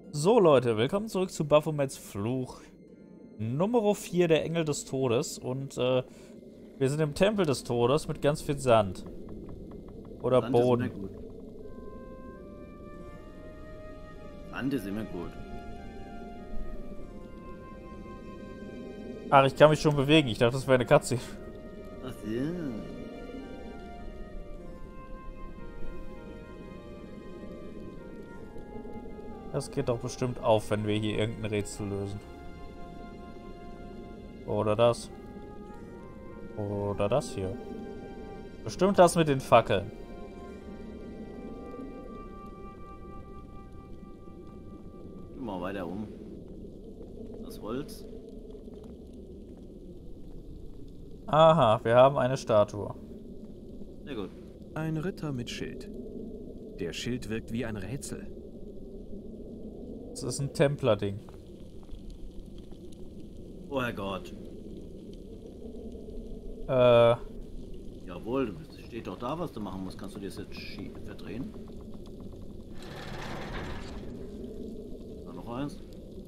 So Leute, willkommen zurück zu Baphomets Fluch. Nummer 4, der Engel des Todes. Und wir sind im Tempel des Todes mit ganz viel Sand. Oder Sand ist immer Boden. gut. Sand ist immer gut. Ach, ich kann mich schon bewegen. Ich dachte, das wäre eine Cutscene. Ach ja. Das geht doch bestimmt auf, wenn wir hier irgendein Rätsel lösen. Oder das. Oder das hier. Bestimmt das mit den Fackeln. Geh mal weiter um. Das Holz. Aha, wir haben eine Statue. Sehr gut. Ein Ritter mit Schild. Der Schild wirkt wie ein Rätsel. Das ist ein Templer-Ding. Oh Herrgott. Jawohl, steht doch da, was du machen musst. Kannst du das jetzt verdrehen? Da noch eins.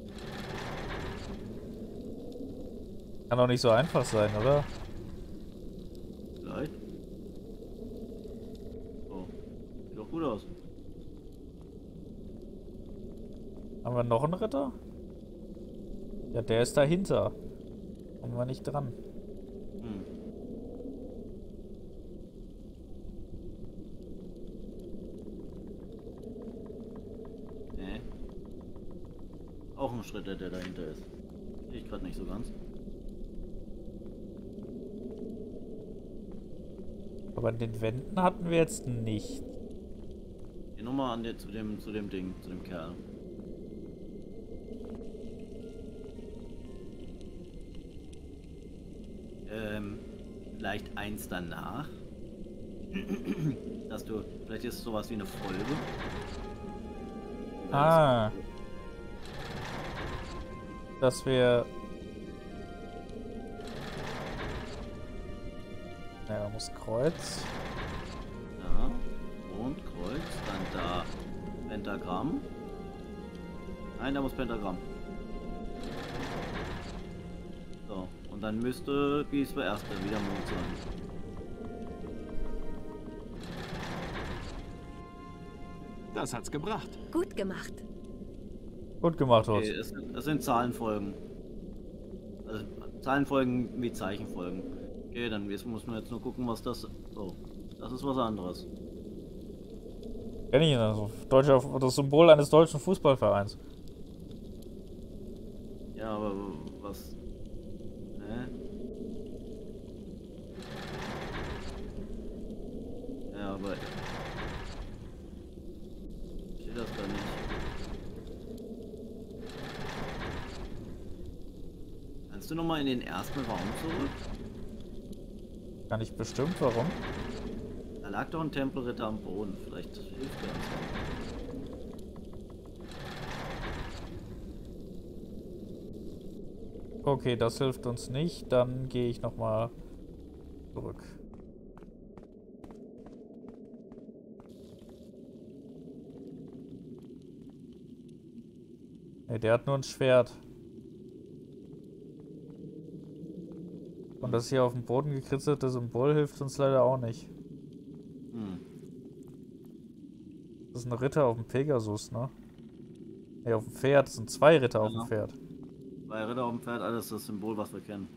Kann doch nicht so einfach sein, oder? Vielleicht. So. Sieht doch gut aus. Haben wir noch einen Ritter? Ja, der ist dahinter. Kommen wir nicht dran. Hm. Nee. Auch ein Schritt, der dahinter ist. Sehe ich gerade nicht so ganz. Aber an den Wänden hatten wir jetzt nicht. Geh nochmal an zu dem Ding, zu dem Kerl. Vielleicht eins danach. Dass du, vielleicht ist es sowas wie eine Folge. Ah. Dass wir... Ja, muss Kreuz. Ja, und Kreuz, dann da Pentagramm. Nein, da muss Pentagramm. So, und dann müsste, wie es war erst, wieder Mond sein. Das hat's gebracht. Gut gemacht. Gut gemacht, Horst. Okay, es sind Zahlenfolgen. Also Zahlenfolgen wie Zeichenfolgen. Okay, dann muss man jetzt nur gucken, was das... Oh, das ist was anderes. Kenn ich ihn also. Das Symbol eines deutschen Fußballvereins. Ja, aber was... Hä? Ja, aber... Steht das da nicht? Kannst du nochmal in den ersten Raum zurück? Kann ich bestimmt, warum? Da lag doch ein Tempelritter am Boden. Vielleicht hilft der uns. Okay, das hilft uns nicht. Dann gehe ich nochmal zurück. Ne, der hat nur ein Schwert. Und das hier auf dem Boden gekritzelte Symbol hilft uns leider auch nicht. Hm. Das ist ein Ritter auf dem Pegasus, ne? Ne, auf dem Pferd. Das sind zwei Ritter auf dem Ja. Pferd. Bei Ritter auf dem Pferd, alles das Symbol, was wir kennen.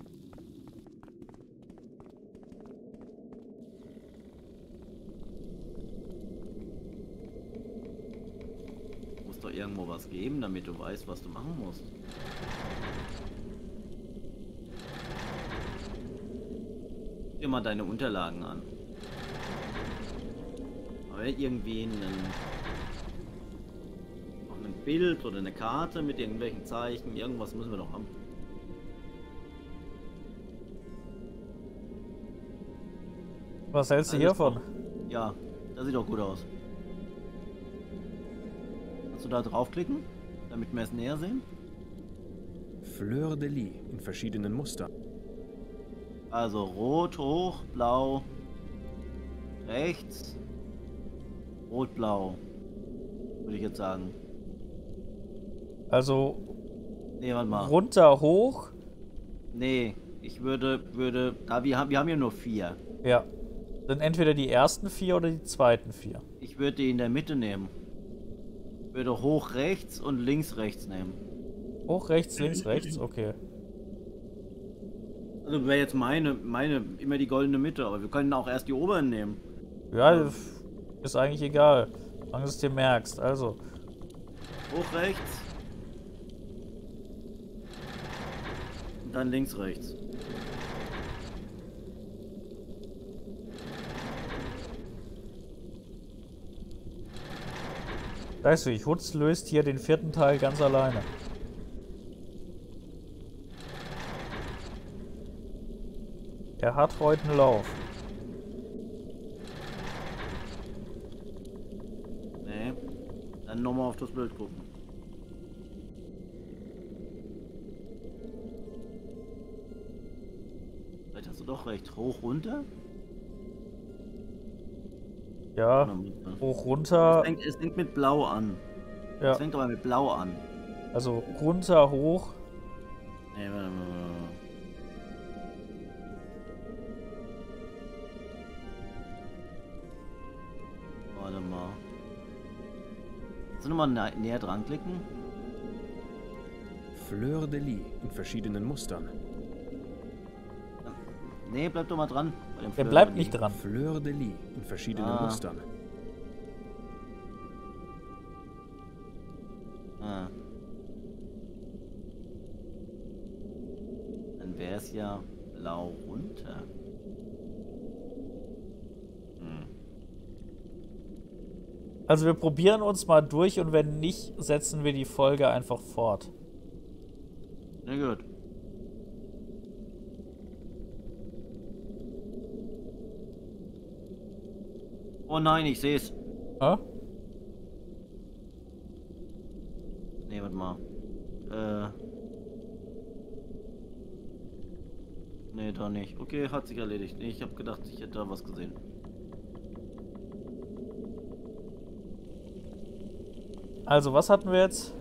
Muss doch irgendwo was geben, damit du weißt, was du machen musst. Guck dir mal deine Unterlagen an. Aber irgendwie noch ein Bild oder eine Karte mit irgendwelchen Zeichen, irgendwas müssen wir doch haben. Was hältst du Alles hiervon? doch- Ja, das sieht doch gut aus. Kannst du da draufklicken, damit wir es näher sehen? Fleur de Lis in verschiedenen Mustern. Also rot hoch, blau, rechts, rot-blau, würde ich jetzt sagen. Also Nee, warte mal. runter, hoch. Nee, ich würde, wir haben ja nur 4. Ja. Dann entweder die ersten 4 oder die zweiten 4. Ich würde die in der Mitte nehmen. Ich würde hoch rechts und links rechts nehmen. Hoch, rechts, links, rechts, okay. Also wäre jetzt meine immer die goldene Mitte, aber wir können auch erst die oberen nehmen. Ja, ist eigentlich egal. Solange du es dir merkst. Also, Hoch rechts. Und dann links rechts. weißt du, Hutz löst hier den 4. Teil ganz alleine. Er hat heute einen Lauf. Nee. Dann nochmal auf das Bild gucken. Vielleicht hast du doch recht. Hoch runter? Ja, hoch, runter. Es fängt mit Blau an. Ja, Es fängt aber mit Blau an. also runter, hoch. Nee, warte mal. Warte mal. Kannst du nochmal näher dran klicken? Fleur de Lis in verschiedenen Mustern. Nee, bleib doch mal dran. Bei dem Er Fleur bleibt de nicht Lis. dran. Fleur de Lis in verschiedenen Ah. Mustern. Ah. Dann wäre es ja blau runter. Hm. Also wir probieren uns mal durch und wenn nicht, setzen wir die Folge einfach fort. Na gut. Oh nein, ich sehe es. Hä? Nee, warte mal. Nee, doch nicht. Okay, hat sich erledigt. Nee, ich habe gedacht, ich hätte da was gesehen. Also, was hatten wir jetzt?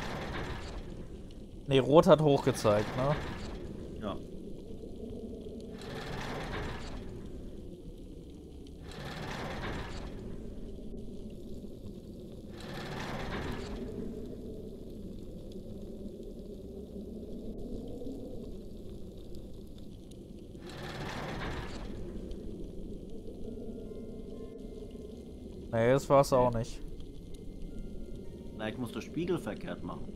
Ne, Rot hat hoch gezeigt, ne? Ja. Nee, das war's auch nicht. Vielleicht musst du spiegelverkehrt machen.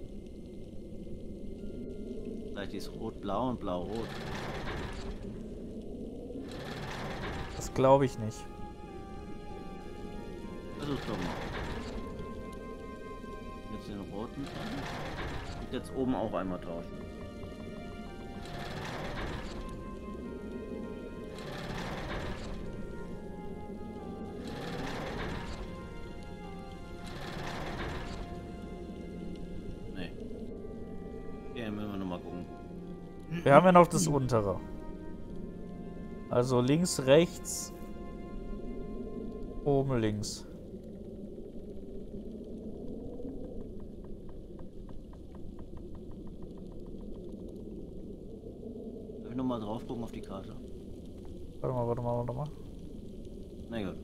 Vielleicht ist rot-blau und blau-rot. Das glaube ich nicht. Versuch doch mal. Jetzt den roten dran. Und jetzt oben auch einmal tauschen. Nee. Okay, müssen wir nochmal gucken. Wir haben ja noch das untere. Also links, rechts. Oben links. Darf ich nochmal drauf gucken auf die Karte? Warte mal, warte mal, warte mal. Na gut.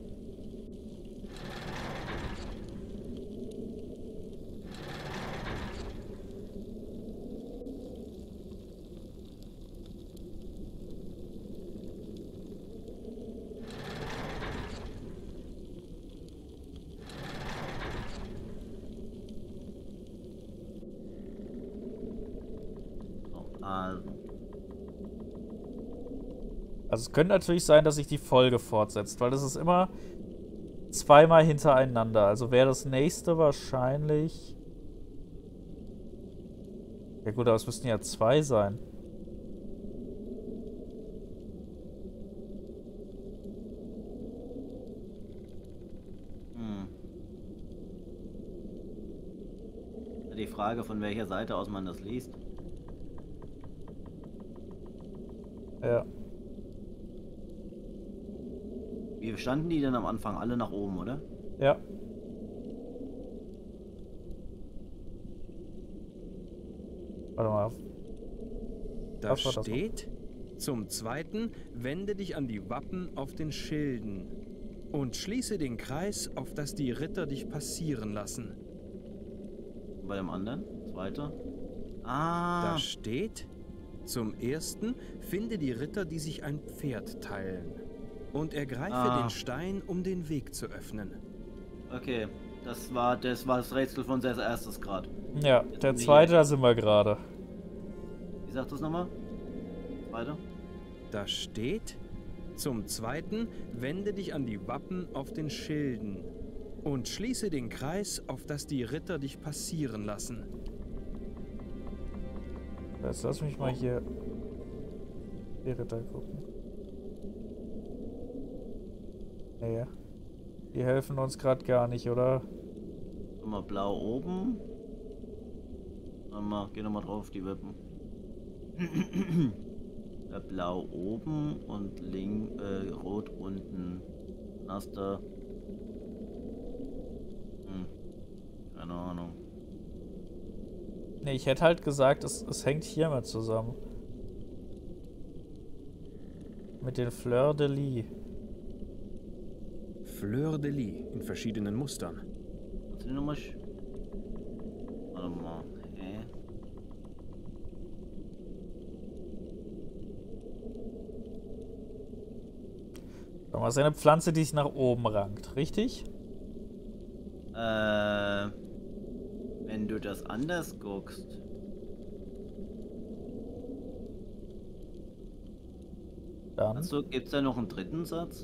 So, also. Also es könnte natürlich sein, dass sich die Folge fortsetzt, weil das ist immer zweimal hintereinander. Also wäre das nächste wahrscheinlich... Ja gut, aber es müssten ja 2 sein. Die Frage, von welcher Seite aus man das liest. Ja. Wie standen die denn am Anfang? Alle nach oben, oder? Ja. Warte mal. Da Was war das steht, zum Zweiten, wende dich an die Wappen auf den Schilden und schließe den Kreis, auf das die Ritter dich passieren lassen. Bei dem anderen? Zweiter? Da Ah. steht, zum Ersten, finde die Ritter, die sich ein Pferd teilen und ergreife den Stein, um den Weg zu öffnen. Okay. Das war das Rätsel von als erstes gerade. Ja, der zweite, da sind wir gerade. Wie sagt das nochmal? Weiter? Da steht, zum Zweiten, wende dich an die Wappen auf den Schilden und schließe den Kreis, auf das die Ritter dich passieren lassen. Jetzt lass mich mal hier die Ritter gucken. Nee, die helfen uns gerade gar nicht, oder? Nochmal blau oben. Geh nochmal drauf, die Wippen. Blau oben und rot unten. Hast du. Keine Ahnung. Nee, ich hätte halt gesagt, es hängt hier mit zusammen. Mit den Fleur de Lis. Fleur de Lis in verschiedenen Mustern. Kannst du die nochmal Warte mal. Sag mal, ist eine Pflanze, die sich nach oben rankt, richtig? Wenn du das anders guckst. Dann. Also, gibt's da noch einen dritten Satz?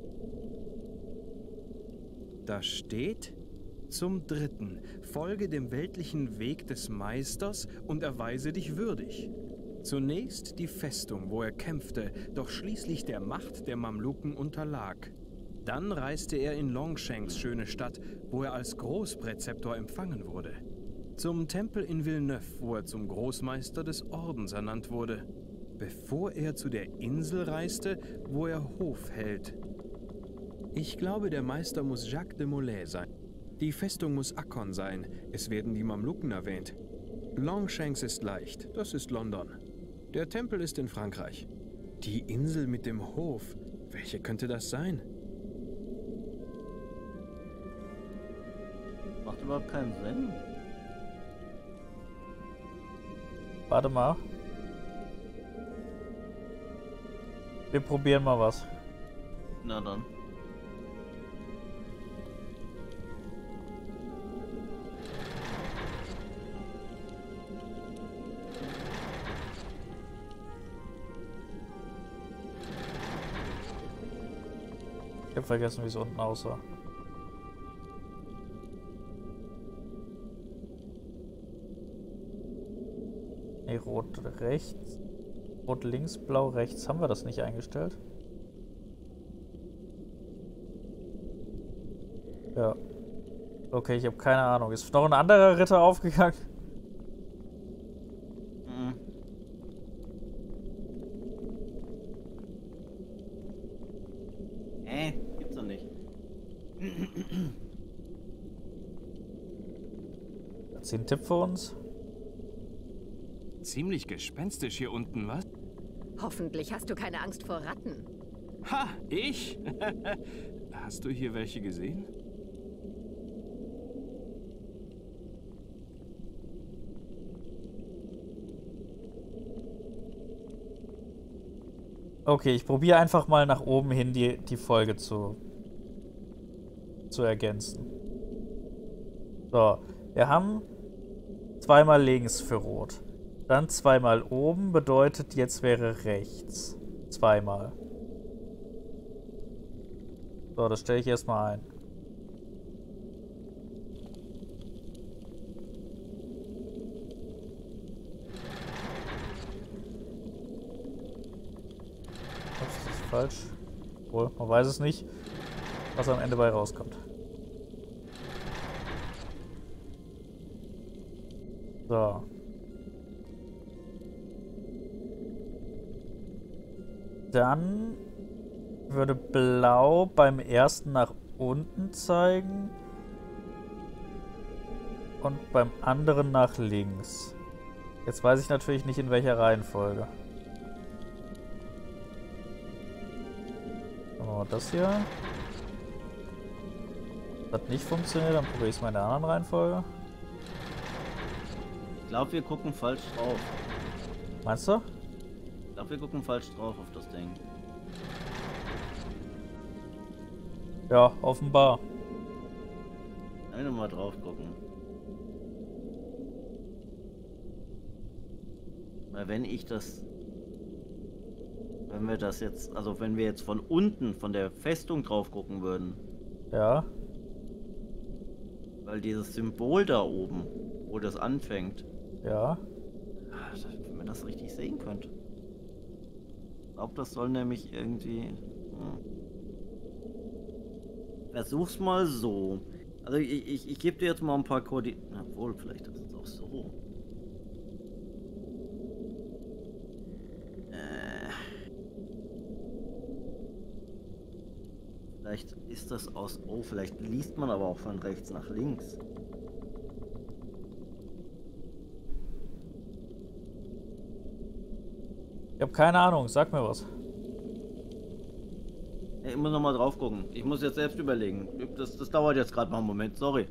Da steht, zum Dritten, folge dem weltlichen Weg des Meisters und erweise dich würdig. Zunächst die Festung, wo er kämpfte, doch schließlich der Macht der Mamluken unterlag. Dann reiste er in Longshanks schöne Stadt, wo er als Großpräzeptor empfangen wurde. Zum Tempel in Villeneuve, wo er zum Großmeister des Ordens ernannt wurde. Bevor er zu der Insel reiste, wo er Hof hält. Ich glaube, der Meister muss Jacques de Molay sein. Die Festung muss Akkon sein. Es werden die Mamluken erwähnt. Longshanks ist leicht. Das ist London. Der Tempel ist in Frankreich. Die Insel mit dem Hof. Welche könnte das sein? Macht überhaupt keinen Sinn. Warte mal. Wir probieren mal was. Na dann. Ich hab vergessen, wie es unten aussah. Nee, rot rechts. Rot links, blau rechts. Haben wir das nicht eingestellt? Ja. Okay, ich habe keine Ahnung. Ist noch ein anderer Ritter aufgegangen? Gibt's doch nicht. Hat sie einen Tipp für uns? Ziemlich gespenstisch hier unten, was? Hoffentlich hast du keine Angst vor Ratten. Ha, ich? Hast du hier welche gesehen? Okay, ich probiere einfach mal nach oben hin die Folge zu ergänzen. So, wir haben zweimal links für rot. Dann zweimal oben bedeutet, jetzt wäre rechts. Zweimal. So, das stelle ich erstmal ein. Ups, das ist falsch. Obwohl, man weiß es nicht, was am Ende bei rauskommt. So. Dann würde blau beim ersten nach unten zeigen und beim anderen nach links. Jetzt weiß ich natürlich nicht, in welcher Reihenfolge. Oh, das hier. Das hat nicht funktioniert, dann probiere ich es mal in der anderen Reihenfolge. Ich glaube, wir gucken falsch drauf. Meinst du? Ich glaube, wir gucken falsch drauf auf das Ding. Ja, offenbar. Mal drauf gucken. Weil wenn wir das jetzt, also wenn wir jetzt von unten, von der Festung drauf gucken würden, Ja. weil dieses Symbol da oben, wo das anfängt, Ja. wenn man das richtig sehen könnte. Ich glaube, das soll nämlich irgendwie... Versuch's mal so. Also ich gebe dir jetzt mal ein paar Koordinaten. Obwohl, vielleicht ist es auch so. Vielleicht ist das aus... Oh, vielleicht liest man aber auch von rechts nach links. Ich habe keine Ahnung, sag mir was. Ich muss noch mal drauf gucken. Ich muss jetzt selbst überlegen. Das dauert jetzt gerade mal einen Moment, sorry.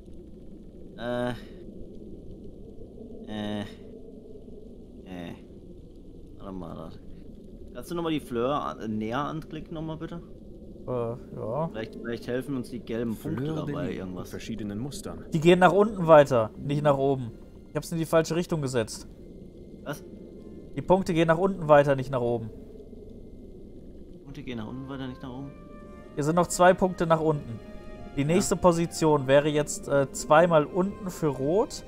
Warte mal. Kannst du noch mal die Fleur näher anklicken noch mal bitte? Ja. Vielleicht helfen uns die gelben Punkte Fleur de dabei Lis irgendwas. mit verschiedenen Mustern. Die gehen nach unten weiter, nicht nach oben. Ich hab's in die falsche Richtung gesetzt. Was? Die Punkte gehen nach unten weiter, nicht nach oben. Punkte gehen nach unten weiter, nicht nach oben? Hier sind noch 2 Punkte nach unten. Die nächste Position wäre jetzt zweimal unten für Rot,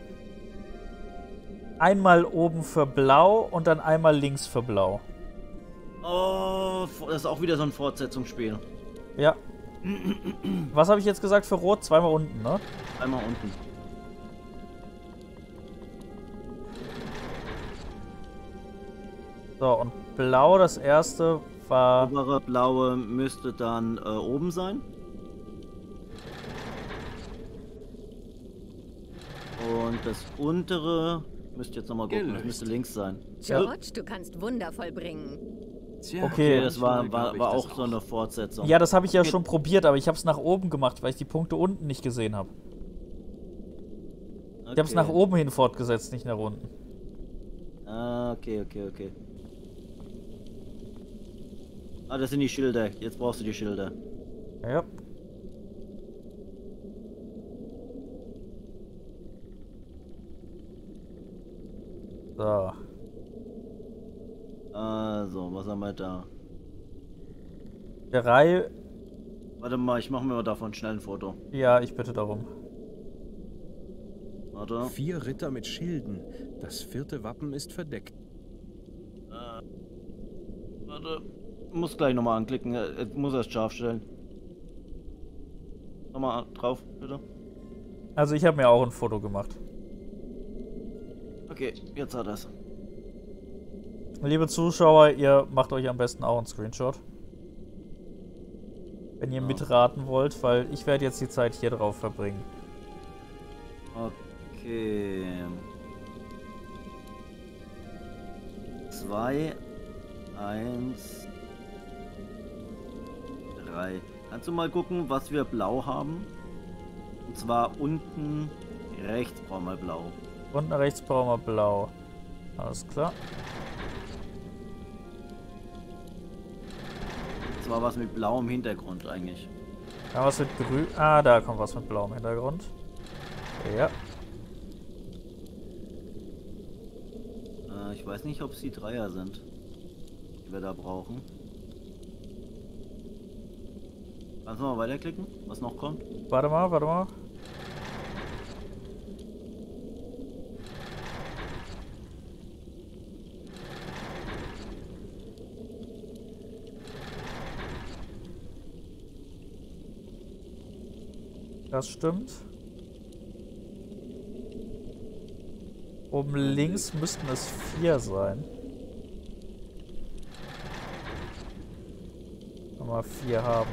einmal oben für Blau und dann einmal links für Blau. Oh, das ist auch wieder so ein Fortsetzungsspiel. Ja. Was habe ich jetzt gesagt für Rot? Zweimal unten, ne? Einmal unten. So, und Blau, das erste war... Obere blaue müsste dann oben sein. Und das untere müsste jetzt nochmal gucken, das müsste links sein. George, du kannst Wunder vollbringen. Tja, Okay, Das war glaub ich auch das so eine Fortsetzung. Ja, das habe ich ja schon probiert, aber ich habe es nach oben gemacht, weil ich die Punkte unten nicht gesehen habe. Ich habe es nach oben hin fortgesetzt, nicht nach unten. Ah, okay. Ah, das sind die Schilder. Jetzt brauchst du die Schilder. Ja. So. Also, was haben wir da? 3. Warte mal, ich mache mir davon schnell ein Foto. Ja, ich bitte darum. Warte. 4 Ritter mit Schilden. Das 4. Wappen ist verdeckt. Warte. Muss gleich nochmal anklicken. Muss erst scharf stellen. Nochmal drauf, bitte. Also ich habe mir auch ein Foto gemacht. Okay, jetzt hat er's. Liebe Zuschauer, ihr macht euch am besten auch einen Screenshot. Wenn ihr mitraten wollt, weil ich werde jetzt die Zeit hier drauf verbringen. Okay. 2, 1, 3. Kannst du mal gucken, was wir blau haben? Und zwar unten rechts brauchen wir blau. Unten rechts brauchen wir blau. Alles klar. Das war was mit blauem Hintergrund eigentlich. Ja, was mit grün? Ah, da kommt was mit blauem Hintergrund. Ja. Ich weiß nicht, ob es die Dreier sind, die wir da brauchen. Kannst du mal weiterklicken, was noch kommt? Warte mal. Das stimmt. Oben links müssten es 4 sein. Wenn wir 4 haben.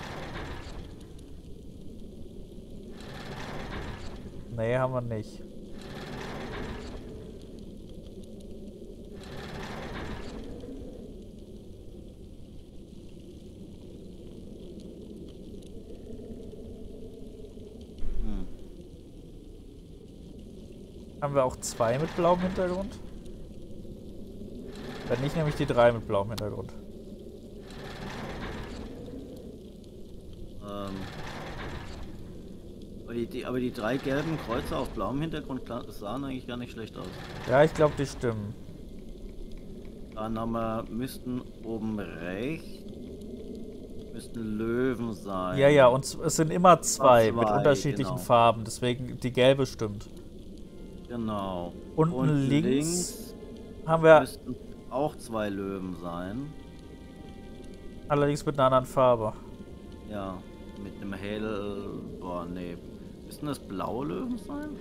Nee, haben wir nicht. Haben wir auch 2 mit blauem Hintergrund? Wenn nicht, nehme ich die 3 mit blauem Hintergrund. Aber die 3 gelben Kreuze auf blauem Hintergrund sahen eigentlich gar nicht schlecht aus. Ja, ich glaube, die stimmen. Dann müssten oben rechts müssten Löwen sein. Ja, ja, und es sind immer 2 mit unterschiedlichen genau. Farben, deswegen die gelbe stimmt. Genau. Unten Und links haben wir müssten auch 2 Löwen sein. allerdings mit einer anderen Farbe. Ja, mit einem hell... Boah, nee. Müssten das blaue Löwen sein?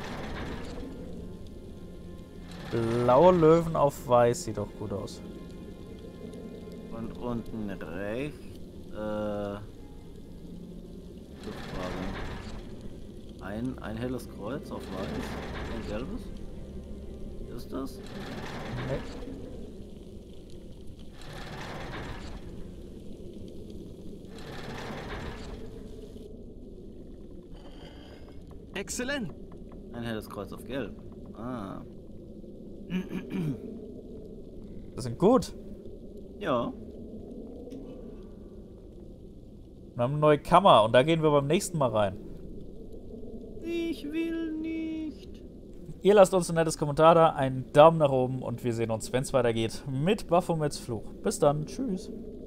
Blaue Löwen auf weiß sieht doch gut aus. Und unten rechts... Ein helles Kreuz auf weiß. Ein gelbes? Ist das? Nee. Exzellent! Ein helles Kreuz auf gelb. Ah. Das sind gut. Ja. Wir haben eine neue Kammer und da gehen wir beim nächsten Mal rein. Ich will nicht. Ihr lasst uns ein nettes Kommentar da, einen Daumen nach oben und wir sehen uns, wenn es weitergeht, mit Baphomets Fluch. Bis dann, tschüss.